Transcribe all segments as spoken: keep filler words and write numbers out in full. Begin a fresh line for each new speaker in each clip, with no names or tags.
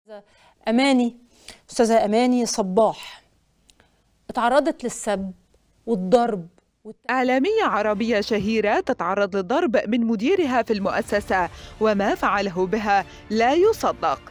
أماني أستاذة أماني صباح اتعرضت للسب والضرب.
إعلامية عربية شهيرة تتعرض للضرب من مديرها في المؤسسة، وما فعله بها لا يصدق.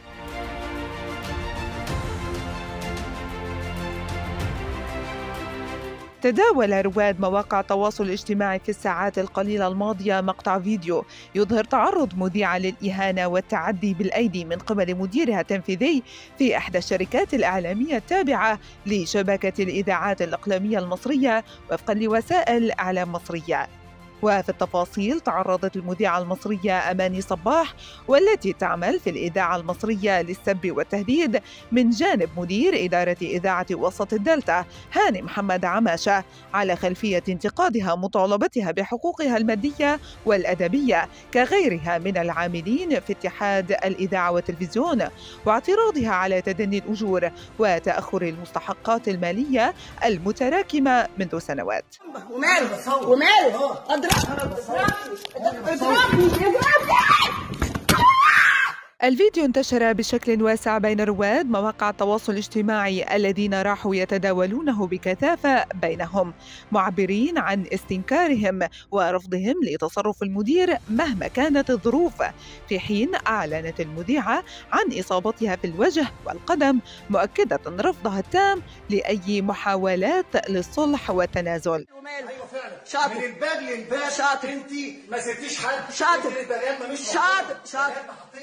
تداول رواد مواقع التواصل الاجتماعي في الساعات القليلة الماضية مقطع فيديو يظهر تعرض مذيعة للإهانة والتعدي بالأيدي من قبل مديرها التنفيذي في إحدى الشركات الإعلامية التابعة لشبكة الإذاعات الإقليمية المصرية وفقاً لوسائل إعلام مصرية. وفي التفاصيل تعرضت المذيعة المصرية أماني صباح والتي تعمل في الإذاعة المصرية للسب والتهديد من جانب مدير إدارة إذاعة وسط الدلتا هاني محمد عماشة على خلفية انتقادها مطالبتها بحقوقها المادية والأدبية كغيرها من العاملين في اتحاد الإذاعة والتلفزيون، واعتراضها على تدني الأجور وتأخر المستحقات المالية المتراكمة منذ سنوات.
وماله وماله
الفيديو انتشر بشكل واسع بين رواد مواقع التواصل الاجتماعي الذين راحوا يتداولونه بكثافة بينهم، معبرين عن استنكارهم ورفضهم لتصرف المدير مهما كانت الظروف، في حين أعلنت المذيعة عن إصابتها في الوجه والقدم، مؤكدة رفضها التام لأي محاولات للصلح والتنازل.
ايوه فعلا شاطر من الباب للباب شاطر انت ما سبتيش حد شاطر شاطر شاطر.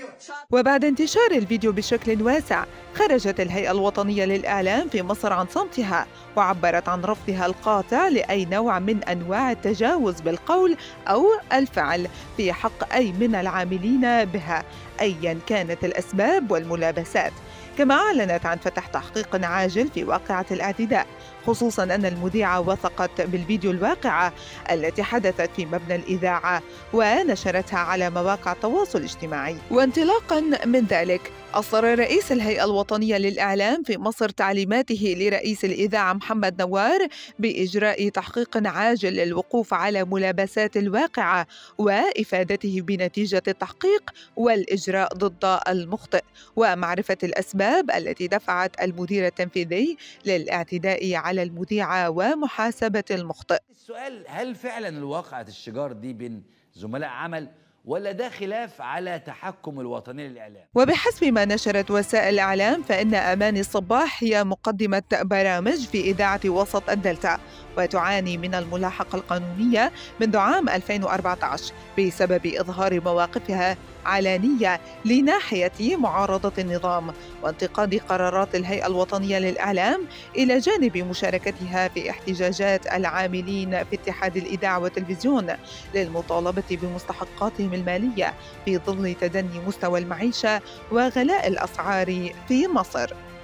وبعد انتشار الفيديو بشكل واسع خرجت الهيئة الوطنية للإعلام في مصر عن صمتها وعبرت عن رفضها القاطع لأي نوع من أنواع التجاوز بالقول أو الفعل في حق أي من العاملين بها أيا كانت الأسباب والملابسات، كما أعلنت عن فتح تحقيق عاجل في واقعة الاعتداء، خصوصاً أن المذيعة وثقت بالفيديو الواقعة التي حدثت في مبنى الإذاعة ونشرتها على مواقع التواصل الاجتماعي. وانطلاقاً من ذلك أصدر رئيس الهيئة الوطنية للإعلام في مصر تعليماته لرئيس الإذاعة محمد نوار بإجراء تحقيق عاجل للوقوف على ملابسات الواقعة وإفادته بنتيجة التحقيق والإجراء ضد المخطئ ومعرفة الأسباب التي دفعت المدير التنفيذي للاعتداء على المذيعة ومحاسبة المخطئ.
السؤال: هل فعلا الواقعة الشجار دي بين زملاء عمل ولا ده خلاف على تحكم الوطنية للإعلام؟
وبحسب ما نشرت وسائل الإعلام فإن أماني صباح هي مقدمة برامج في إذاعة وسط الدلتا وتعاني من الملاحقة القانونية منذ عام ألفين وأربعة عشر بسبب إظهار مواقفها علانية لناحية معارضة النظام وانتقاد قرارات الهيئة الوطنية للإعلام إلى جانب مشاركتها في احتجاجات العاملين في اتحاد الإذاعة والتلفزيون للمطالبة بمستحقاتهم المالية في ظل تدني مستوى المعيشة وغلاء الأسعار في مصر.